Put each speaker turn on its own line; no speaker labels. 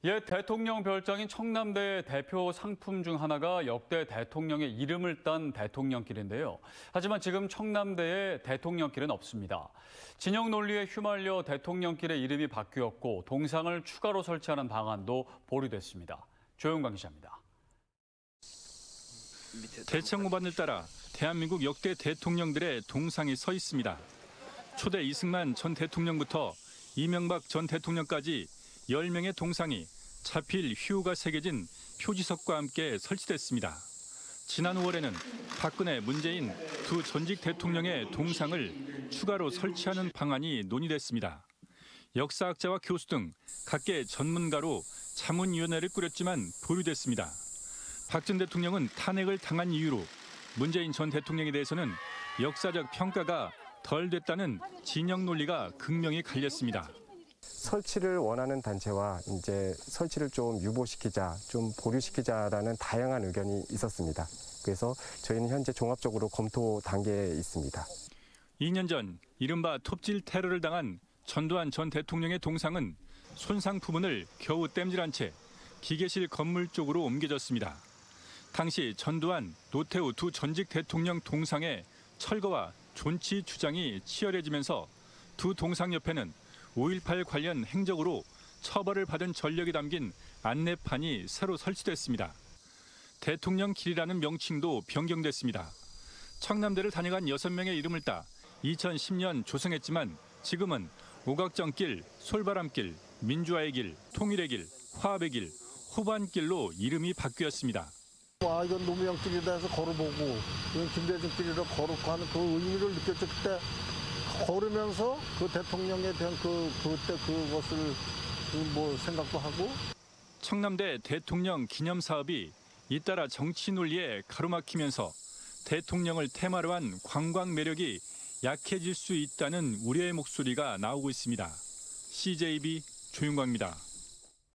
옛 대통령 별장인 청남대의 대표 상품 중 하나가 역대 대통령의 이름을 딴 대통령길인데요. 하지만 지금 청남대에 대통령길은 없습니다. 진영 논리에 휘말려 대통령길의 이름이 바뀌었고 동상을 추가로 설치하는 방안도 보류됐습니다. 조용광 기자입니다.
대청호반을 따라 대한민국 역대 대통령들의 동상이 서 있습니다. 초대 이승만 전 대통령부터 이명박 전 대통령까지 10명의 동상이 차필 휘호가 새겨진 표지석과 함께 설치됐습니다. 지난 5월에는 박근혜, 문재인 두 전직 대통령의 동상을 추가로 설치하는 방안이 논의됐습니다. 역사학자와 교수 등 각계 전문가로 자문위원회를 꾸렸지만 보류됐습니다. 박 전 대통령은 탄핵을 당한 이유로 문재인 전 대통령에 대해서는 역사적 평가가 덜 됐다는 진영 논리가 극명히 갈렸습니다.
설치를 원하는 단체와 이제 설치를 좀 유보시키자, 좀 보류시키자라는 다양한 의견이 있었습니다. 그래서 저희는 현재 종합적으로 검토 단계에 있습니다.
2년 전 이른바 톱질 테러를 당한 전두환 전 대통령의 동상은 손상 부분을 겨우 땜질한 채 기계실 건물 쪽으로 옮겨졌습니다. 당시 전두환, 노태우 두 전직 대통령 동상의 철거와 존치 주장이 치열해지면서 두 동상 옆에는 5.18 관련 행적으로 처벌을 받은 전력이 담긴 안내판이 새로 설치됐습니다. 대통령길이라는 명칭도 변경됐습니다. 청남대를 다녀간 6명의 이름을 따 2010년 조성했지만 지금은 오각정길, 솔바람길, 민주화의 길, 통일의 길, 화합의 길, 호반길로 이름이 바뀌었습니다.
이건 노무현길이다 해서 걸어보고 이건 김대중길이라 걸어고 하는 그 의미를 느꼈죠. 그때 걸으면서 그 대통령에 대한 그때 그것을 생각도 하고.
청남대 대통령 기념 사업이 잇따라 정치 논리에 가로막히면서 대통령을 테마로 한 관광 매력이 약해질 수 있다는 우려의 목소리가 나오고 있습니다. CJB 조윤광입니다.